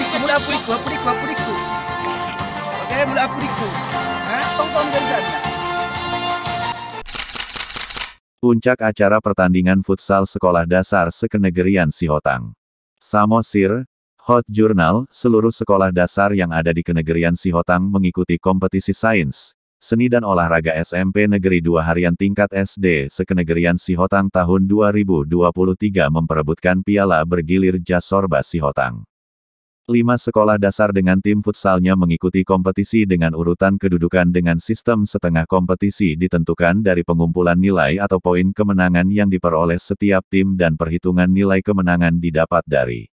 apuriku, mulai apuriku. Oke, mulai apuriku. Tong dari. Puncak acara pertandingan futsal sekolah dasar sekenegerian Sihotang. Samosir, Hot Journal, seluruh sekolah dasar yang ada di kenegerian Sihotang mengikuti kompetisi sains, seni dan olahraga SMP Negeri 2 harian tingkat SD sekenegerian Sihotang tahun 2023 memperebutkan piala bergilir Jasorba Sihotang. 5 sekolah dasar dengan tim futsalnya mengikuti kompetisi dengan urutan kedudukan dengan sistem setengah kompetisi ditentukan dari pengumpulan nilai atau poin kemenangan yang diperoleh setiap tim dan perhitungan nilai kemenangan didapat dari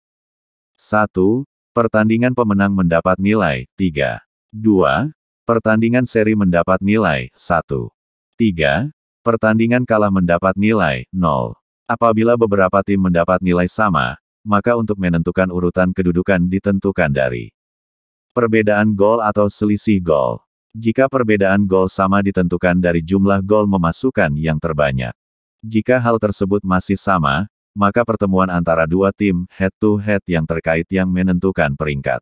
1. Pertandingan pemenang mendapat nilai 3. 2. Pertandingan seri mendapat nilai 1. 3. Pertandingan kalah mendapat nilai 0. Apabila beberapa tim mendapat nilai sama, maka untuk menentukan urutan kedudukan ditentukan dari perbedaan gol atau selisih gol. Jika perbedaan gol sama ditentukan dari jumlah gol memasukkan yang terbanyak. Jika hal tersebut masih sama, maka pertemuan antara dua tim head-to-head yang terkait yang menentukan peringkat.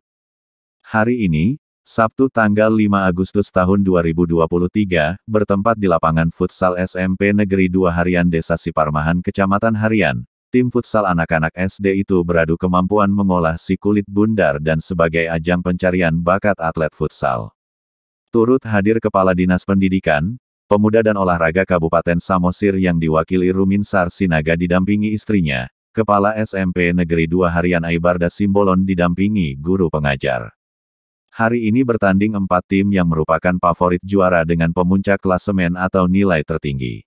Hari ini, Sabtu tanggal 5 Agustus tahun 2023, bertempat di lapangan futsal SMP Negeri 2 Harian Desa Siparmahan Kecamatan Harian, tim futsal anak-anak SD itu beradu kemampuan mengolah si kulit bundar dan sebagai ajang pencarian bakat atlet futsal. Turut hadir Kepala Dinas Pendidikan, Pemuda dan Olahraga Kabupaten Samosir yang diwakili Ruminsar Sinaga didampingi istrinya, Kepala SMP Negeri 2 Harian Aibarda Simbolon didampingi guru pengajar. Hari ini bertanding 4 tim yang merupakan favorit juara dengan pemuncak klasemen atau nilai tertinggi.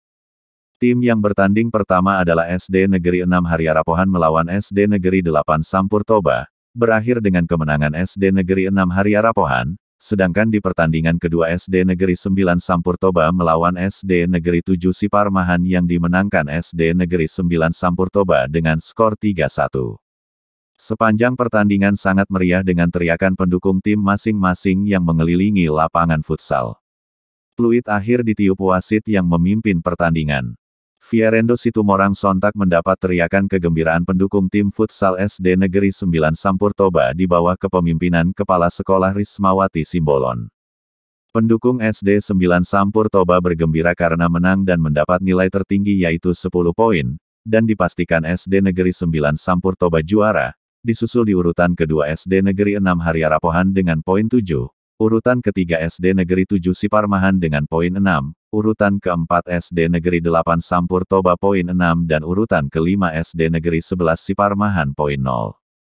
Tim yang bertanding pertama adalah SD Negeri 6 Hariarapohan melawan SD Negeri 8 Sampur Toba, berakhir dengan kemenangan SD Negeri 6 Hariarapohan, sedangkan di pertandingan kedua SD Negeri 9 Sampur Toba melawan SD Negeri 7 Siparmahan yang dimenangkan SD Negeri 9 Sampur Toba dengan skor 3-1. Sepanjang pertandingan sangat meriah dengan teriakan pendukung tim masing-masing yang mengelilingi lapangan futsal. Fluid akhir ditiup wasit yang memimpin pertandingan. Fierendo Situmorang sontak mendapat teriakan kegembiraan pendukung tim futsal SD Negeri 9 Sampur Toba di bawah kepemimpinan Kepala Sekolah Rismawati Simbolon. Pendukung SD 9 Sampur Toba bergembira karena menang dan mendapat nilai tertinggi yaitu 10 poin, dan dipastikan SD Negeri 9 Sampur Toba juara. Disusul di urutan kedua SD Negeri 6 Hariarapohan dengan poin 7, urutan ketiga SD Negeri 7 Siparmahan dengan poin 6, urutan keempat SD Negeri 8 Sampur Toba poin 6 dan urutan kelima SD Negeri 11 Siparmahan poin 0.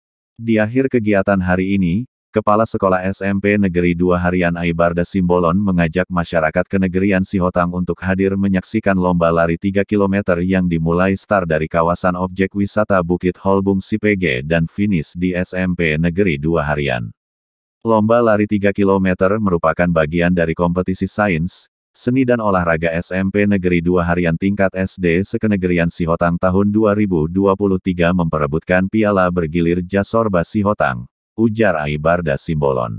Di akhir kegiatan hari ini, Kepala Sekolah SMP Negeri 2 Harian Aibarda Simbolon mengajak masyarakat kenegerian Sihotang untuk hadir menyaksikan lomba lari 3 km yang dimulai start dari kawasan objek wisata Bukit Holbung Sipege dan finish di SMP Negeri 2 Harian. Lomba lari 3 km merupakan bagian dari kompetisi sains, seni dan olahraga SMP Negeri 2 Harian tingkat SD sekenegerian Sihotang tahun 2023 memperebutkan piala bergilir Jasorba Sihotang, ujar Aibarda Simbolon.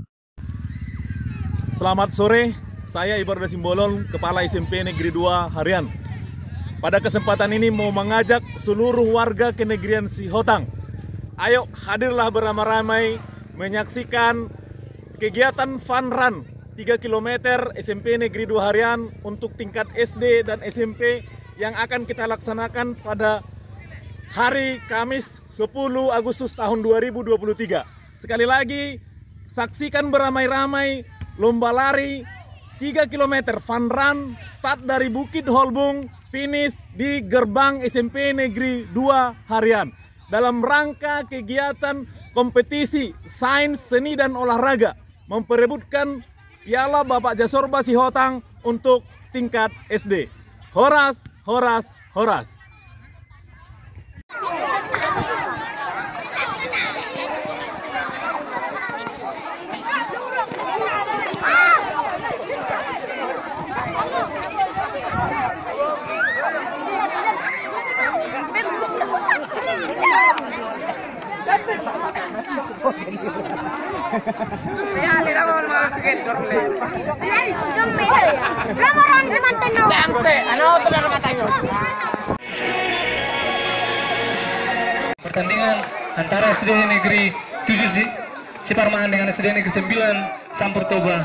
Selamat sore, saya Aibarda Simbolon, Kepala SMP Negeri 2 Harian. Pada kesempatan ini mau mengajak seluruh warga kenegerian Sihotang. Ayo hadirlah beramai-ramai menyaksikan kegiatan fun run 3 km SMP Negeri 2 Harian untuk tingkat SD dan SMP yang akan kita laksanakan pada hari Kamis 10 Agustus tahun 2023. Sekali lagi, saksikan beramai-ramai lomba lari 3 km fun run, start dari Bukit Holbung, finish di gerbang SMP Negeri 2 Harian. Dalam rangka kegiatan kompetisi sains, seni, dan olahraga, memperebutkan piala Bapak Jasorba Sihotang untuk tingkat SD. Horas, horas, horas. Pertandingan antara SD Negeri 7 Separmaan dengan SDN Negeri 9 Sampur Toba.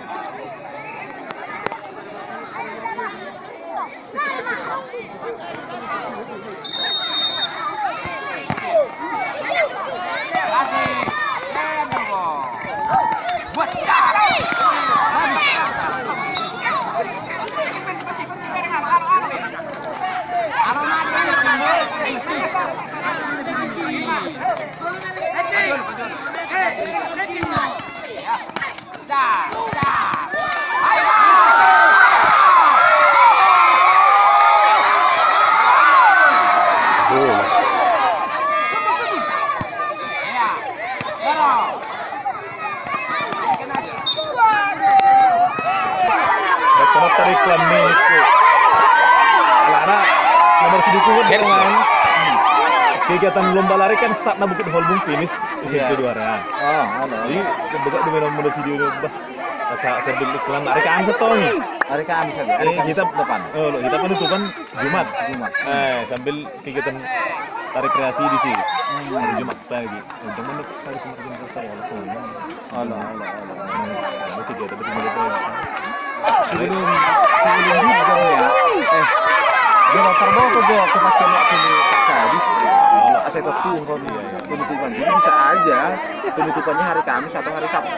Tarik kami itu. Lara nomor sidiku kan. Kegiatan lomba lari kan start na bukit holbung finish SMP 2 area. Oh, ano. Jadi begat dengan nomor video ni bah. Asa sambil iklan lari kan setong. Hari Kamis saja. Kita depan. Oh, kita penutupan Jumat. Sambil kegiatan tarik kreasi di sini. Hari Jumat pagi. Untung mana hari Jumat saya langsung. Allah. Kegiatan betul-betul. Sebelum hidupnya, dia terbang ke pasca waktu Pak Kadis. Saya tahu penutupan. Jadi bisa aja penutupannya hari Kamis atau hari Sabtu.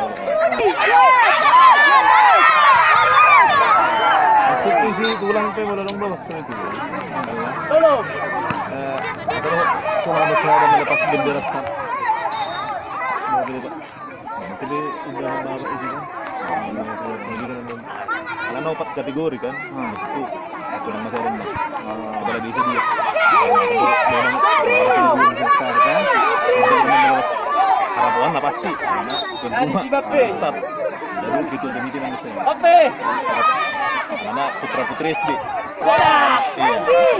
Maksudnya sih tulang pe bolong itu. Tolong. Kalau cuma mesra dan melepas bendera start. Nanti udah bawa ini kan. Karena 4 kategori kan, itu aku nama saya rendah. Apalagi itu dia. Memang orang hektar kan, harapan lah pasti. Karena start. Jadi gitu demikian nama saya. Karena putra putri SD. Iya.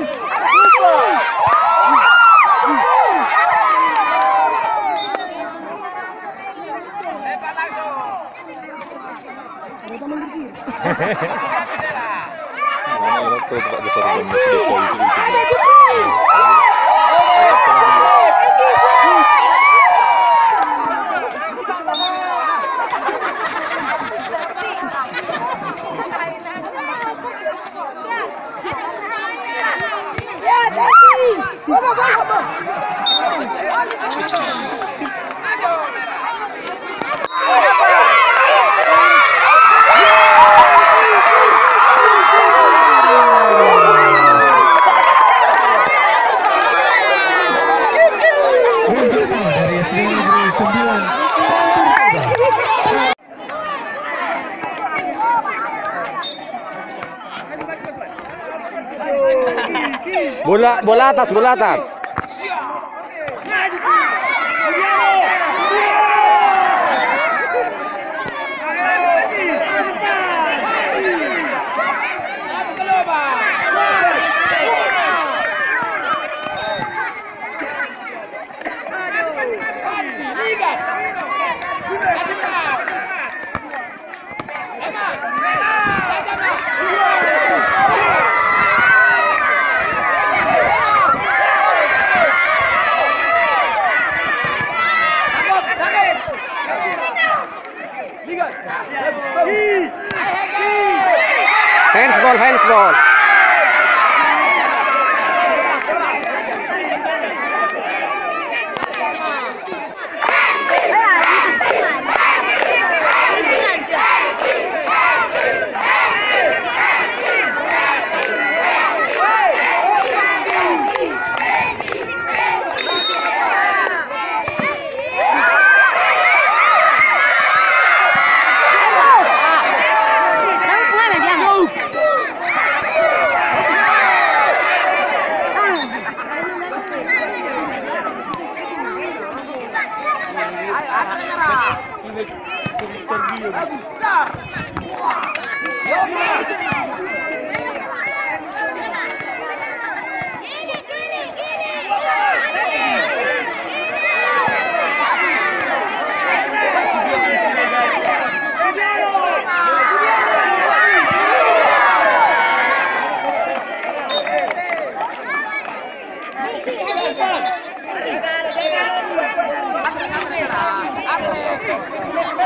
Bola atas. Handsball.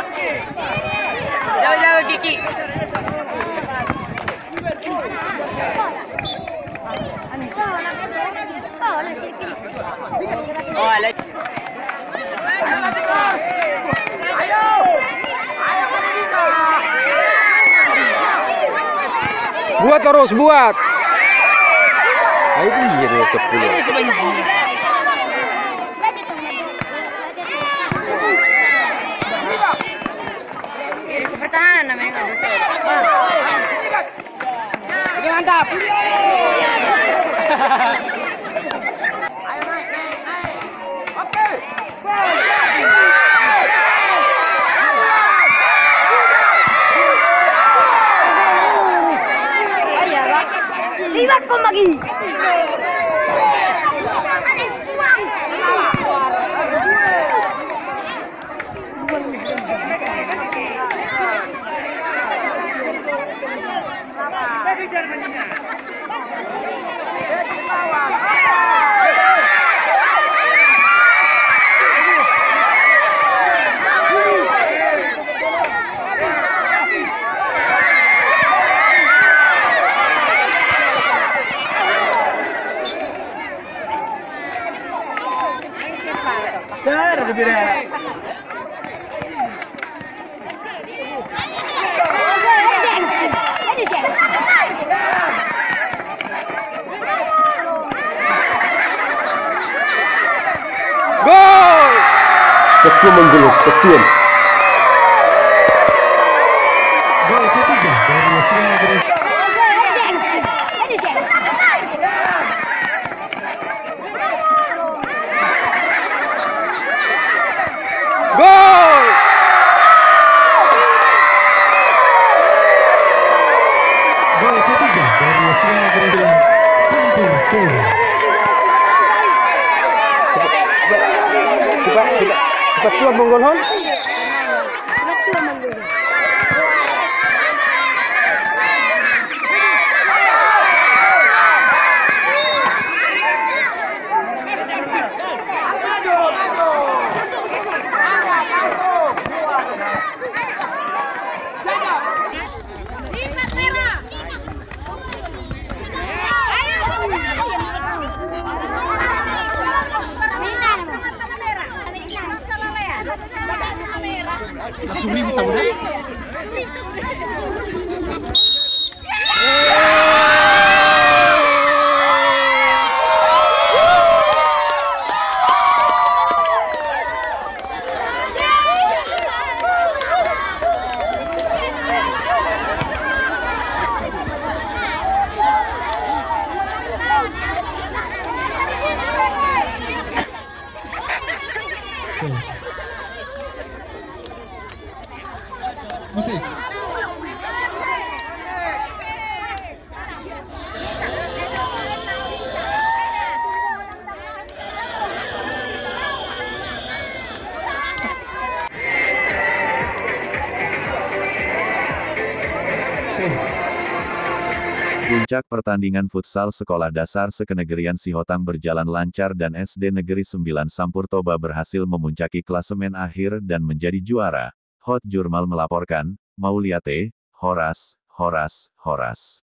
Jauh-jauh Kiki. Oh, alat. Buat terus, buat. Ayo iya dia sepuluh. Pertahanan namanya. Ini mantap. Oke. Lihat kok lagi. Betul menggulus, betul. Gol ketiga dari Leslie Negeri. Gol! Gol ketiga dari Leslie Negeri. Sampurtoba. Cepat keluar Bang Golhon. Musik. Puncak pertandingan futsal Sekolah Dasar Sekenegerian Sihotang berjalan lancar dan SD Negeri 9 Sampurtoba berhasil memuncaki klasemen akhir dan menjadi juara. Hot Jurnal melaporkan, Mauliate, Horas.